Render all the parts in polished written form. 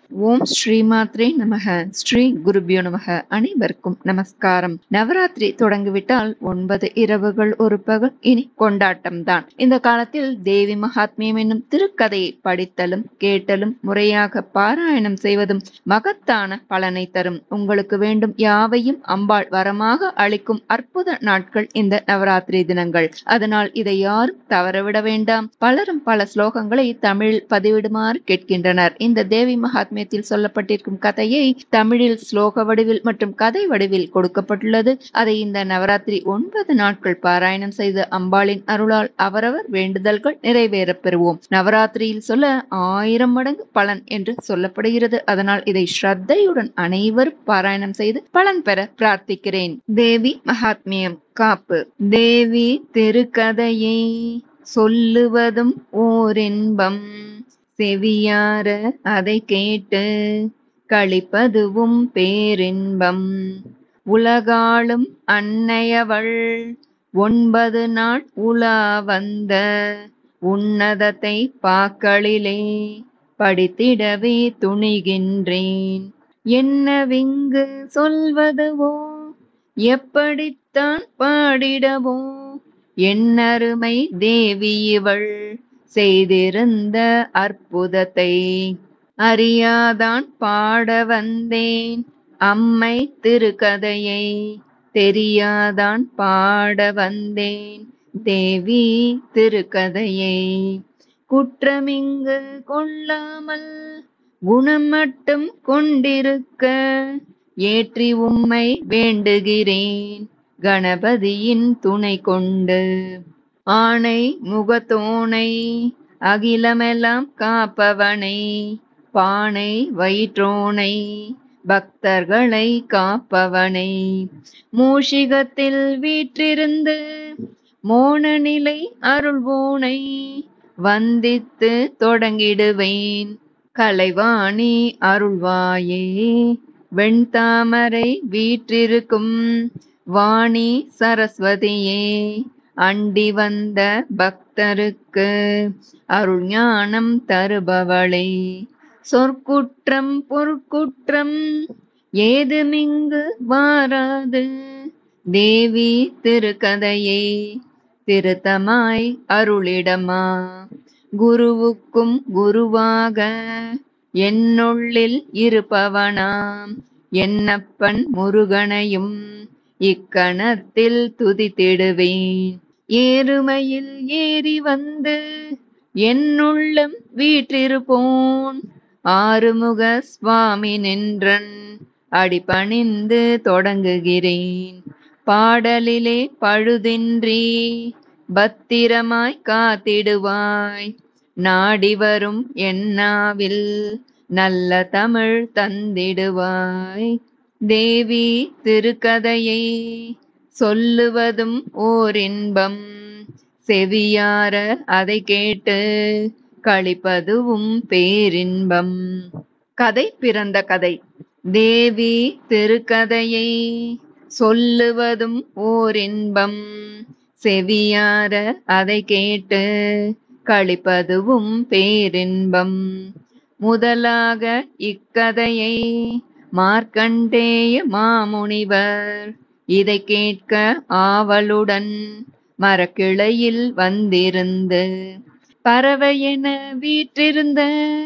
ஓம் ஸ்ரீமாத்ரே நமக. ஸ்ரீ குருபியோ நமக. அனைவருக்கும் நமஸ்காரம். நவராத்திரி தொடங்கிவிட்டால் 9 இரவுகள் ஒரு பகல், இனி கொண்டாட்டம் தான். இந்த காலத்தில் தேவி மகாத்மியம் என்னும் திருக்கதையை படித்தலும் கேட்டலும் முறையாக பாராயணம் செய்வதும் மகத்தான பலனை தரும். உங்களுக்கு வேண்டும் யாவையும் அம்பாள் வரமாக அளிக்கும் அற்புத நாட்கள் இந்த நவராத்திரி தினங்கள். அதனால் இதை யாரும் தவறவிட வேண்டாம். பலரும் பல ஸ்லோகங்களை தமிழில் பதிவிடுமாறு கேட்கின்றனர். இந்த தேவி மகாத்மியத்தில் சொல்லப்பட்டிருக்கும் கதையை தமிழில் ஸ்லோக வடிவில் மற்றும் கதை வடிவில் கொடுக்கப்பட்டுள்ளது. அதை இந்த நவராத்திரி 9 நாட்கள் பாராயணம் செய்து அம்பாளின் அருளால் அவரவர் வேண்டுதல்கள் நிறைவேறப் பெறுவோம். நவராத்திரியில் சொல்ல 1000 மடங்கு பலன் என்று சொல்லப்படுகிறது. அதனால் இதை ஸ்ரத்தையுடன் அனைவரும் பாராயணம் செய்து பலன் பெற பிரார்த்திக்கிறேன். தேவி மகாத்மியம் காப்பு. தேவி திருக்கதையை சொல்லுவதும் ஓரின்பம், செவியார அதை கேட்டு களிப்பதுவும் பேரின்பம். உலகாளும் அன்னையவள் 9 நாள் உலா வந்த உன்னதத்தை பாக்களிலே படித்திடவே துணிகின்றேன். என்னவிங்கு சொல்வதுவோ, எப்படித்தான் பாடிடவோ, என்னருமை தேவி இவள் செய்திருந்த அற்புதத்தை அறியாதான் பாட வந்தேன். அம்மை திருக்கதையை தெரியாதான் பாட வந்தேன். தேவி திருக்கதையை குற்றமிங்கு கொள்ளாமல் குணம் மட்டும் கொண்டிருக்க ஏற்றி உம்மை வேண்டுகிறேன். கணபதியின் துணை கொண்டு ஆணை முகத்தோனை அகிலமெல்லாம் காப்பவனை, பானை வயிற்றோனை பக்தர்களை காப்பவனை, மூஷிகத்தில் வீற்றிருந்து மோன நிலை அருள்வோனை வந்தித்து தொடங்கிடுவேன். கலைவாணி அருள்வாயே, வெண்தாமரை வீற்றிருக்கும் வாணி சரஸ்வதியே, அண்டி வந்த பக்தருக்கு அருள் ஞானம் தருபவளே, சொற்குற்றம் பொற்குற்றம் ஏதுமிங்கு வாராது. தேவி திருக்கதையை திருத்தமாய் அருளிடமா, குருவுக்கும் குருவாக என்னுள்ளில் இருப்பவனாம் என்னப்பன் முருகனையும் இக்கணத்தில் துதித்திடுவேன். ஏறுமையில் ஏறி வந்து என்னுள்ளம் வீற்றிருப்போன், ஆறுமுக சுவாமி நின்றன் அடிபணிந்து தொடங்குகிறேன். பாடலிலே பழுதின்றி பத்திரமாய் காத்திடுவாய், நாடி வரும் என்னாவில் நல்ல தமிழ் தந்திடுவாய். தேவி திருக்கதையை சொல்லுவதும் ஓரின்பம், செவியார அதை கேட்டு களிப்பதுவும் பேரின்பம். கதை பிறந்த கதை. தேவி திருக்கதையை சொல்லுவதும் ஓரின்பம், செவியார அதை கேட்டு களிப்பதுவும் பேரின்பம். முதலாக இக்கதையை மார்க்கண்டேய மாமுனிவர் இதை கேட்க ஆவலுடன் மரக்கிளையில் வந்திருந்து, பறவையென வீற்றிருந்த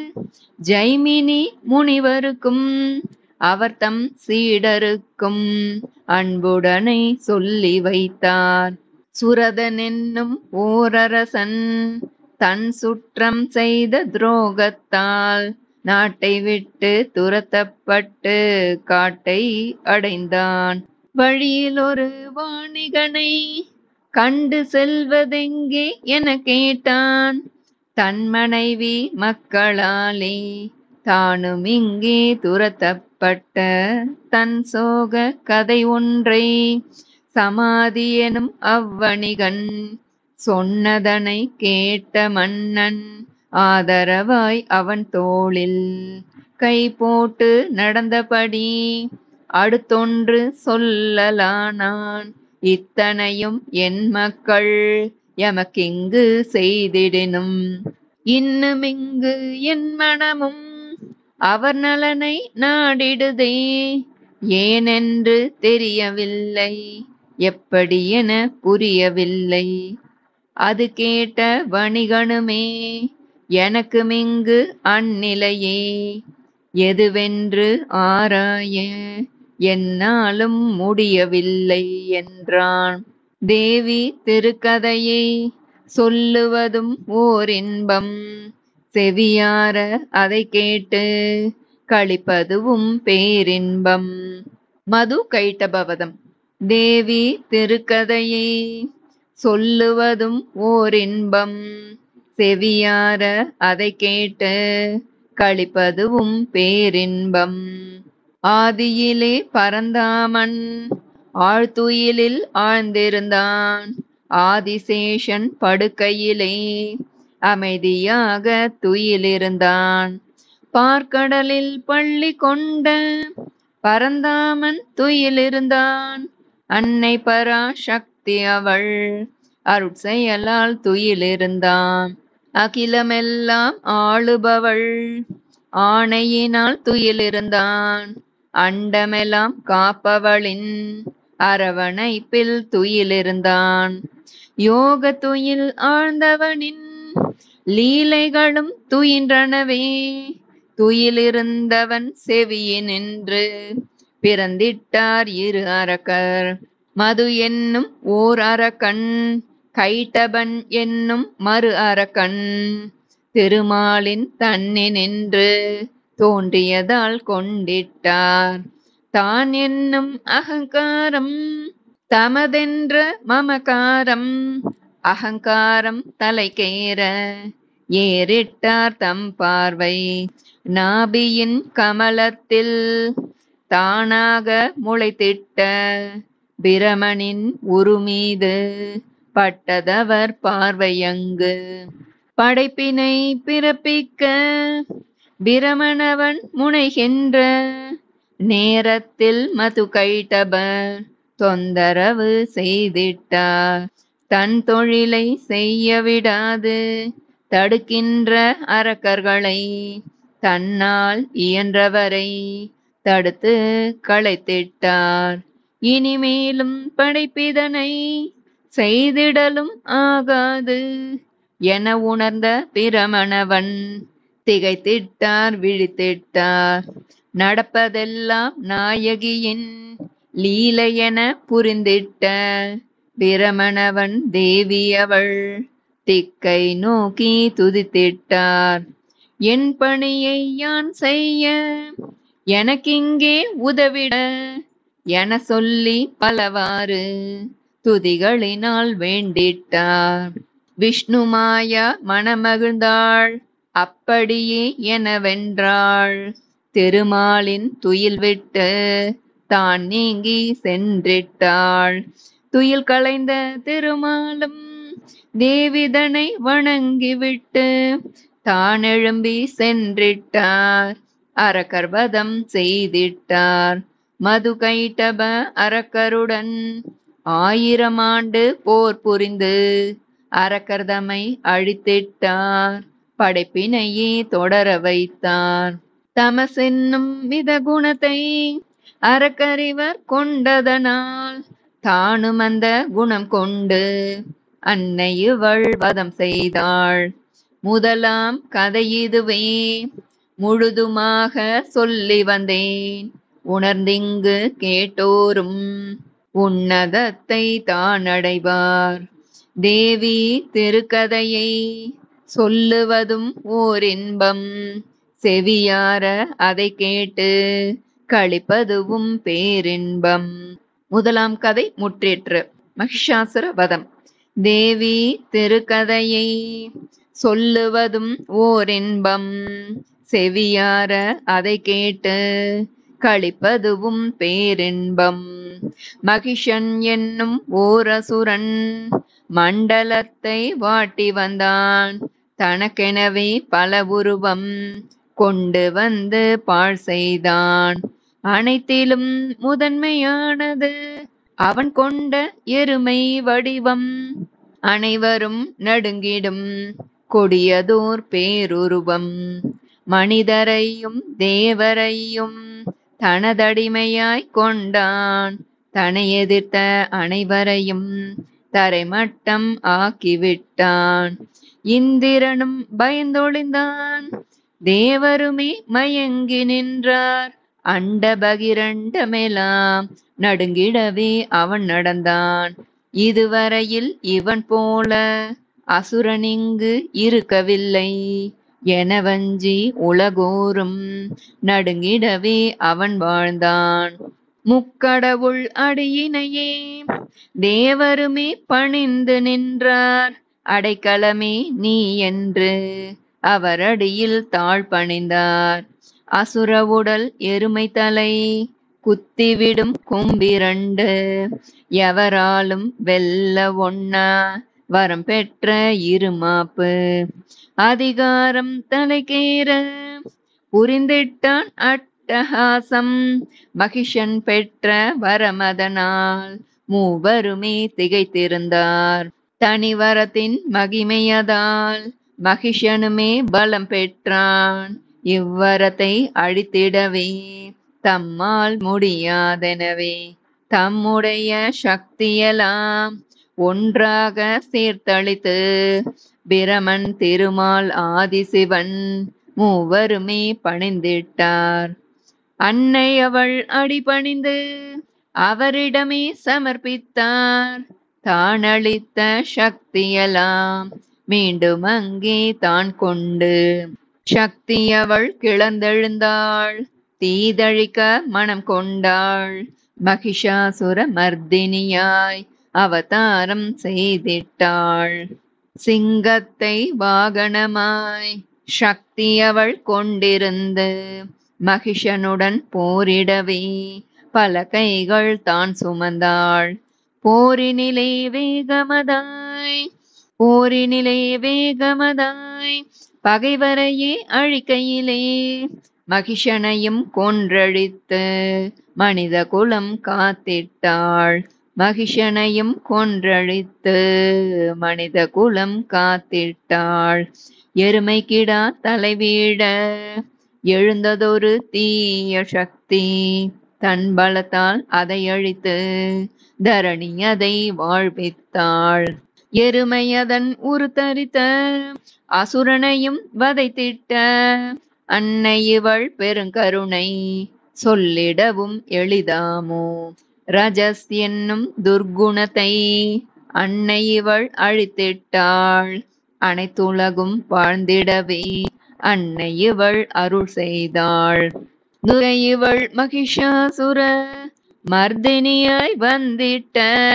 ஜைமினி முனிவருக்கும் அவர் தம் சீடருக்கும் அன்புடனை சொல்லி வைத்தார். சுரதன் என்னும் ஓரரசன் தன் சுற்றம் செய்த துரோகத்தால் நாட்டை விட்டு துரத்தப்பட்டு காட்டை அடைந்தான். வழியில் ஒரு வாணிகனை கண்டு செல்வதெங்கே என கேட்டான். தன் மனைவி மக்களாலே தானும் இங்கே துரத்தப்பட்ட தன் சோக கதை ஒன்றை சமாதி எனும் அவ்வணிகன் சொன்னதனை கேட்ட மன்னன் ஆதரவாய் அவன் தோளில் கை போட்டு நடந்தபடி அடுத்தொன்று சொல்லலானான். இத்தனையும் என் மக்கள் எமக்கிங்கு செய்திடினும் இன்னுமிங்கு என் மனமும் அவர் நலனை நாடிடுதே, ஏனென்று தெரியவில்லை, எப்படி என புரியவில்லை. அது கேட்ட வணிகனுமே, எனக்கு மிங்கு அந்நிலையே, எதுவென்று ஆராய என்னாலும் முடியவில்லை என்றான். தேவி திருக்கதையை சொல்லுவதும் ஓர் இன்பம், செவியார அதை கேட்டு களிப்பதுவும் பேரின்பம். மது கைட்டபவதம். தேவி திருக்கதையை சொல்லுவதும் ஓர் இன்பம், செவியார அதை கேட்டு களிப்பதுவும் பேரின்பம். ஆதியிலே பரந்தாமன் ஆழ்துயிலில் ஆழ்ந்திருந்தான், ஆதிசேஷன் படுக்கையிலே அமைதியாக துயிலிருந்தான். பார்க்கடலில் பள்ளி கொண்ட பரந்தாமன் துயிலிருந்தான், அன்னை பராசக்தி அவள் அருட்செயலால் துயிலிருந்தான். அகிலமெல்லாம் ஆளுபவள் ஆணையினால் துயிலிருந்தான், அண்டமெல்லாம் காப்பவளின் அரவணைப்பில் துயிலிருந்தான். யோக துயில் ஆழ்ந்தவனின் லீலைகளும் துயின்றனவே, துயிலிருந்தவன் செவியினின்று பிறந்திட்டார் இரு அரக்கர். மது என்னும் ஓர் அரக்கன், கைட்டபன் என்னும் மறு அரக்கன், திருமாலின் தன்னினின்று தோன்றியதால் கொண்டிட்டார். தான் என்னும் அகங்காரம் தமதென்ற மமகாரம், அகங்காரம் தலைக்கேற ஏறிட்டார் தம் பார்வை. நாபியின் கமலத்தில் தானாக முளைத்திட்ட பிரமனின் உருமீது பட்டதவர் பார்வையங்கு. படைப்பினை பிறப்பிக்க பிரமணவன் முனைகின்ற நேரத்தில் மது கைட்டபர் தொந்தரவு செய்திட்டார். தன் தொழிலை செய்ய விடாது தடுக்கின்ற அரக்கர்களை தன்னால் இயன்றவரை தடுத்து களைத்திட்டார். இனிமேலும் படைப்பிதனை செய்திடலும் ஆகாது என உணர்ந்த பிரமணவன் திகைத்திட்டார், விழித்திட்டார். நடப்பதெல்லாம் நாயகியின் லீலை என புரிந்திட்ட பிரமணவன் தேவி அவள் திக்கை நோக்கி துதித்திட்டார். என் பணியை யான் செய்ய எனக்கிங்கே உதவிட என சொல்லி பலவாறு துதிகளினால் வேண்டிட்டார். விஷ்ணு மாயா மனமகிழ்ந்தாள், அப்படியே எனவென்றாள். திருமாலின் துயில் விட்டு தான் நீங்கி சென்றிட்டாள். துயில் களைந்த திருமாலும் தேவிதனை வணங்கிவிட்டு தான் எழும்பி சென்றிட்டார். அரக்கர்வதம் செய்திட்டார். மது கைட்டப அரக்கருடன் 1000 ஆண்டு போர் புரிந்து அரக்கர்தமை அழித்திட்டார். படைப்பினையே தொடர வைத்தார். தமசென்னும் வித குணத்தை அரக்கறிவர் கொண்டதனால் தானும் அந்த குணம் கொண்டு அன்னை இவள் வதம் செய்தாள். முதலாம் கதை இதுவே, முழுதுமாக சொல்லி வந்தேன். உணர்ந்திங்கு கேட்டோரும் உன்னதத்தை தான் அடைவார். தேவி திருக்கதையை சொல்லுவதும் ஓர் இன்பம், செவியார அதை கேட்டு களிப்பதுவும் பேரின்பம். முதலாம் கதை முற்றிற்று. மகிஷாசுர வதம். தேவி திருக்கதையை சொல்லுவதும் ஓர் இன்பம், செவியார அதை கேட்டு களிப்பதுவும் பேரின்பம். மகிஷன் என்னும் ஓர் அசுரன் மண்டலத்தை வாட்டி வந்தான். தனக்கெனவே பல உருவம் கொண்டு வந்து பாழ் செய்தான். அனைத்திலும் முதன்மையானது அவன் கொண்ட எருமை வடிவம். அனைவரும் நடுங்கிடும் கொடியதோர் பேருருவம். மனிதரையும் தேவரையும் தனதடிமையாய்க் கொண்டான். தன்னை எதிர்த்த அனைவரையும் தரைமட்டம் ஆக்கிவிட்டான். இந்திரனும் பயந்தொழிந்தான், தேவருமே மயங்கி நின்றார். அண்ட பகிரண்டமெல்லாம் நடுங்கிடவே அவன் நடந்தான். இதுவரையில் இவன் போல அசுரனிங்கு இருக்கவில்லை என வஞ்சி உலகோறும் நடுங்கிடவே அவன் வாழ்ந்தான். முக்கடவுள் அடியினையே தேவருமே பணிந்து நின்றார். அடைக்கலமே நீ என்று அவரடியில் தாழ் பணிந்தார். அசுர உடல் எருமை தலை குத்திவிடும் கொம்பிரண்டு எவராலும் வெல்ல ஒண்ணா வரம் பெற்ற இருமாப்பு. அதிகாரம் தலைக்கேற புரிந்திட்டான் அட்டகாசம். மகிஷன் பெற்ற வரமதனால் மூவருமே திகைத்திருந்தார். தனிவரத்தின் மகிமையதால் மகிஷனுமே பலம் பெற்றான். இவ்வரத்தை அழித்திடவே தம்மால் முடியாதெனவே தம்முடைய சக்தியெல்லாம் ஒன்றாக சேர்த்தளித்து பிரமன், திருமால், ஆதிசிவன் மூவருமே பணிந்திட்டார். அன்னை அவள் அடிபணிந்து அவரிடமே சமர்ப்பித்தார். தான் அளித்த சக்தியெல்லாம் மீண்டும் அங்கே தான் கொண்டு சக்தி அவள் கிளர்ந்தெழுந்தாள். தீதழிக்க மனம் கொண்டாள். மகிஷாசுர மர்தினியாய் அவதாரம் செய்திட்டாள். சிங்கத்தை வாகனமாய் சக்தி அவள் கொண்டிருந்து மகிஷனுடன் போரிடவே பல கைகள் தான் சுமந்தாள். போரினிலே வேகமதாய் பகைவரையே அழிக்கையிலே மகிஷனையும் கொன்றழித்து மனித குலம் காத்திட்டாள். மகிஷனையும் கொன்றழித்து மனித குலம் காத்திட்டாள். எருமை கிடா தலைவீழ எழுந்ததொரு தீய சக்தி தன் பலத்தால் அதை அழித்து தரணி அதை வாழ்வித்தாள். எருமை அதன் உருத்தரித்த அசுரனையும் வதைத்திட்ட அன்னை இவள் பெருங்கருணை சொல்லிடவும் எளிதாமோ. ரஜஸ் என்னும் துர்குணத்தை அன்னை இவள் அழித்திட்டாள். அனைத்துலகும் வாழ்ந்திடவே அன்னை இவள் அருள் செய்தாள். துரை இவள் மகிஷாசுர மர்தினியாய் வந்திட்ட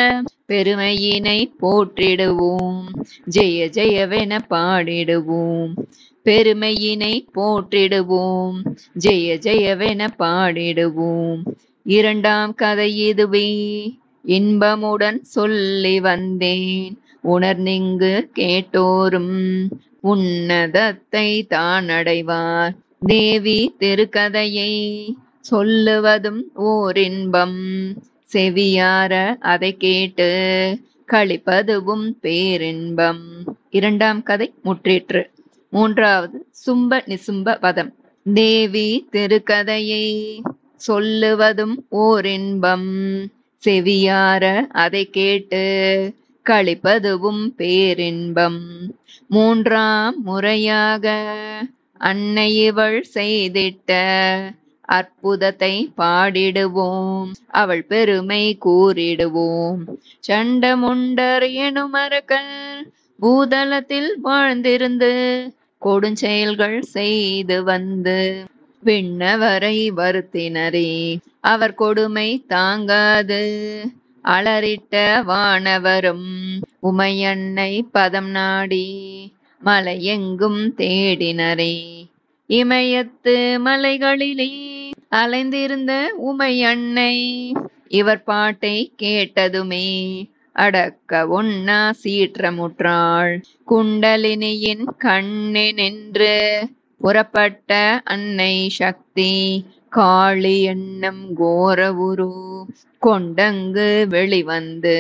பெருமையினை போற்றிடுவோம், ஜெய ஜெயவென பாடிடுவோம். பெருமையினை போற்றிடுவோம், ஜெய ஜெயவென பாடிடுவோம். இரண்டாம் கதை இதுவே இன்பமுடன் சொல்லி வந்தேன். உணர்ந்திங்கு கேட்டோரும் உன்னதத்தை தான் அடைவார். தேவி திருக்கதையை சொல்லுவதும் ஓர் இன்பம். செவியார அதை கேட்டு களிப்பதுவும் பேரின்பம். இரண்டாம் கதை முற்றிற்று. மூன்றாவது சும்ப நிசும்ப வதம். தேவி திருக்கதையை சொல்லுவதும் ஓர் இன்பம். செவியார அதை கேட்டு களிப்பதுவும் பேரின்பம். மூன்றாம் முறையாக அன்னை இவள் செய்திட்ட அற்புதத்தை பாடிடுவோம், அவள் பெருமை கூறிடுவோம். சண்டமுண்டர் எனும் அரக்கர் பூதலத்தில் வாழ்ந்திருந்து கொடுஞ்செயல்கள் செய்து வந்து விண்ணவரை வருத்தினரே. அவர் கொடுமை தாங்காது அலறிட்ட வானவரும் உமையன்னை பதம் நாடி மலையெங்கும் தேடினரே. இமயத்து மலைகளிலே அலைந்திருந்த உமையன்னை இவர் பாட்டை கேட்டதுமே அடக்க ஒன்னா சீற்றமுற்றாள். குண்டலினியின் கண்ணே நின்று புறப்பட்ட அன்னை சக்தி காளி என்னும் கோர உரு கொண்டங்கு வெளிவந்து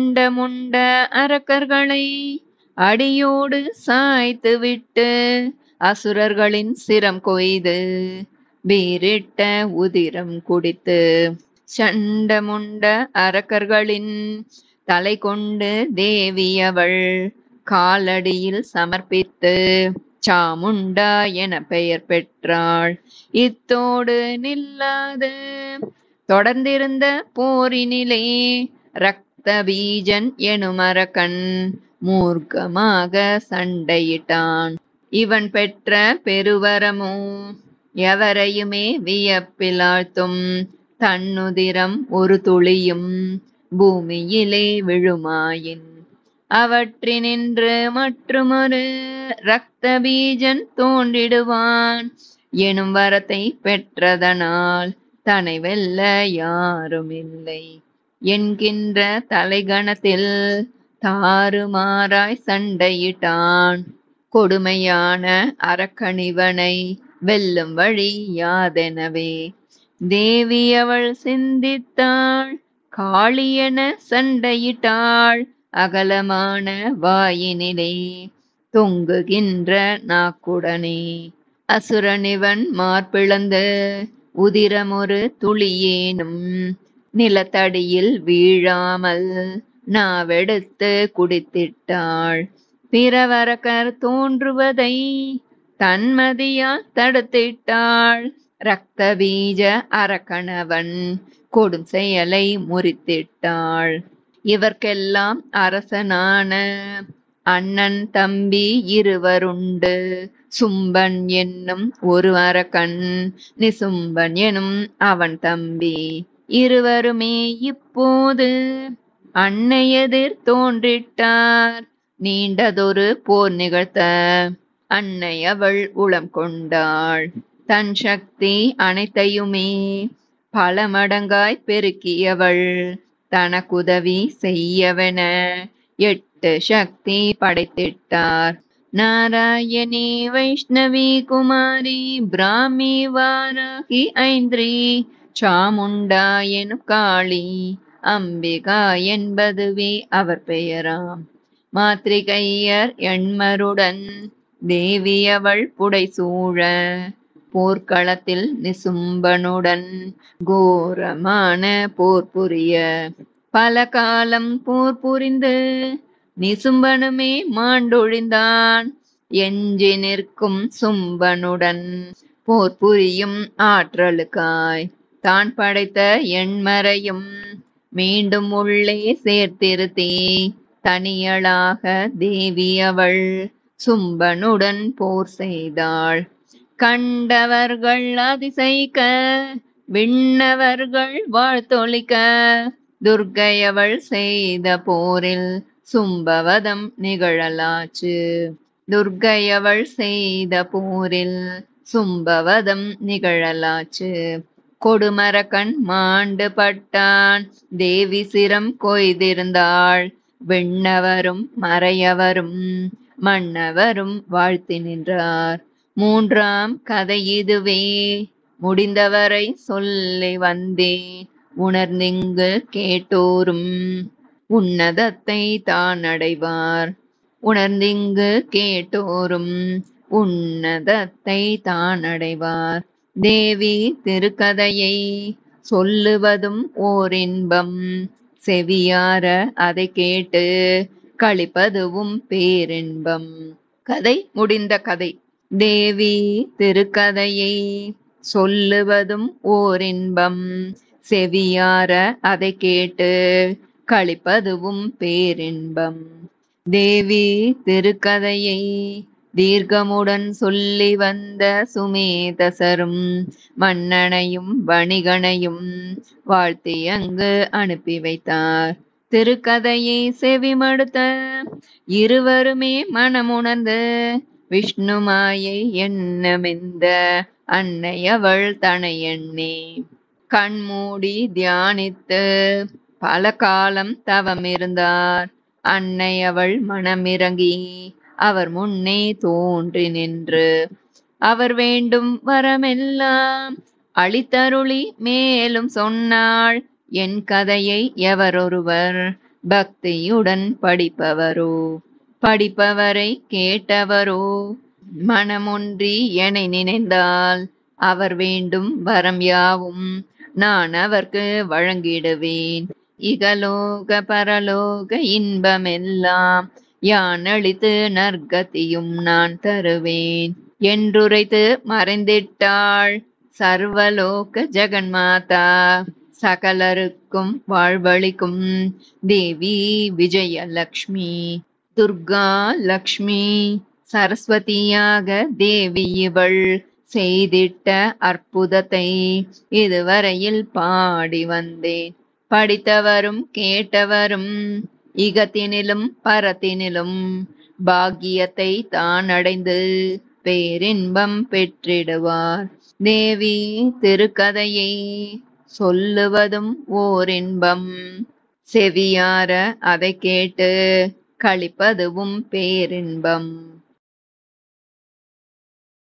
சண்டமுண்ட அரக்கர்களை அடியோடு சாய்த்து விட்டு அசுரர்களின் சிரம் கொய்து வீரிட்ட உதிரம் குடித்து சண்டமுண்ட அரக்கர்களின் தலை கொண்டு தேவியவள் காலடியில் சமர்ப்பித்து சாமுண்டா என பெயர் பெற்றாள். இத்தோடு நில்லாது தொடர்ந்திருந்த போரினிலே ரக்த பீஜன் எனும் அரக்கன் மூர்க்கமாக சண்டையிட்டான். இவன் பெற்ற பெருவரமோ எவரையுமே வியப்பில் ஆழ்த்தும். தன்னுதிரம் ஒரு துளியும் பூமியிலே விழுமாயின் அவற்றினின்று மற்றுமொரு ரக்த பீஜன் தோன்றிடுவான் எனும் வரத்தை பெற்றதனால் தன்னை வெல்ல யாரும் இல்லை என்கின்ற தலைகணத்தில் தாறுமாறாய் சண்டையிட்டான். கொடுமையான அரக்கனிவனை வெல்லும் வழி யாதெனவே தேவி அவள் சிந்தித்தாள். காளியென சண்டையிட்டாள். அகலமான வாயினிலே தொங்குகின்ற நாக்குடனே அசுரனிவன் மார்பிளந்து உதிரமொரு துளியேனும் நிலத்தடியில் வீழாமல் நாவெடுத்து குடித்திட்டாள். பிறவரக்கர் தோன்றுவதை தன்மதியால் தடுத்திட்டாள். ரக்த பீஜ அரக்கணவன் கொடும் செயலை முறித்திட்டாள். இவர்க்கெல்லாம் அரசனான அண்ணன் தம்பி இருவருண்டு. சும்பன் என்னும் ஒரு அரக்கன், நிசும்பன் எனும் அவன் தம்பி. இருவருமே இப்போது அன்னை எதிர் தோன்றிட்டார். நீண்டதொரு போர் நிகழ்த்த அன்னை அவள் உளம் கொண்டாள். தன் சக்தி அனைத்தையுமே பல மடங்காய் பெருக்கியவள் தனக்குதவி செய்யவென 8 சக்தி படைத்திட்டார். நாராயணி வைஷ்ணவி குமாரி பிராமி வாராகி ஐந்திரி சாமுண்டா எனும் காளி அம்பிகா என்பதுவே அவர் பெயராம். மாத்திரிகையர் எண்மருடன் தேவி அவள் புடைசூழ போர்க்களத்தில் நிசும்பனுடன் கோரமான போர் புரிய பல காலம் போர் புரிந்து நிசும்பனுமே மாண்டொழிந்தான். எஞ்சி நிற்கும் சும்பனுடன் போர் புரியும் ஆற்றலுக்காய் தான் படைத்த எண்மரையும் மீண்டும் உள்ளே சேர்த்திருத்தி தனியளாக தேவி அவள் சும்பனுடன் போர் செய்தாள். கண்டவர்கள் அதிசயிக்க விண்ணவர்கள் வாழ்த்தொழிக்க துர்க்கையவள் செய்த போரில் சும்பவதம் நிகழலாச்சு. துர்க்கையவள் செய்த போரில் சும்பவதம் நிகழலாச்சு. கொடுமரக்கண் மாண்டு பட்டான். தேவி சிரம் கொய்திருந்தாள். விண்ணவரும் மறையவரும் மன்னவரும் வாழ்த்தி நின்றார். 3ஆம் கதை இதுவே. முடிந்தவரை சொல்லி வந்தேன். உணர்ந்திங்கு கேட்டோரும் உன்னதத்தை தான் அடைவார். உணர்ந்திங்கு கேட்டோரும் உன்னதத்தை தான் அடைவார். தேவி திருக்கதையை சொல்லுவதும் ஓர் இன்பம். செவியார அதை கேட்டு களிப்பதுவும் பேரின்பம். கதை முடிந்த கதை. தேவி திருக்கதையை சொல்லுவதும் ஓர் இன்பம். செவியார அதை கேட்டு களிப்பதுவும் பேரின்பம். தேவி திருக்கதையை தீர்க்கமுடன் சொல்லி வந்த சுமேதசரும் மன்னனையும் வணிகனையும் வாழ்த்தி அங்கு அனுப்பி வைத்தார். திருக்கதையை செவிமடுத்த இருவருமே மனமுணர்ந்து விஷ்ணுமாயை எண்ணமெந்த அன்னை அவள் தனை எண்ணே கண்மூடி தியானித்து பல காலம் தவம் இருந்தார். அன்னை அவள் மனமிறங்கி அவர் முன்னே தோன்றி நின்று அவர் வேண்டும் வரமெல்லாம் அளித்தருளி மேலும் சொன்னாள். என் கதையை எவரொருவர் பக்தியுடன் படிப்பவரோ படிப்பவரை கேட்டவரோ மனமொன்றி எனை நினைந்தால் அவர் வேண்டும் வரம் யாவும் நான் அவர்க்கு வழங்கிடுவேன். இகலோக பரலோக இன்பமெல்லாம் யான் அளித்து நற்கதியும் நான் தருவேன் என்றுரைத்து மறைந்திட்டாள் சர்வலோக ஜெகன்மாதா. சகலருக்கும் வாழ்வளிக்கும் தேவி விஜயலக்ஷ்மி. துர்கா லக்ஷ்மி சரஸ்வதியாக தேவி இவள் செய்திட்ட அற்புதத்தை இதுவரையில் பாடி வந்தேன். படித்தவரும் கேட்டவரும் இகத்தினிலும் பரத்தினிலும் பாக்கியத்தை தான் அடைந்து பேரின்பம் பெற்றிடுவார். தேவி திருக்கதையை சொல்லுவதும் ஓர் இன்பம், செவியார அதை கேட்டு களிப்பதுவும் பேரின்பம்.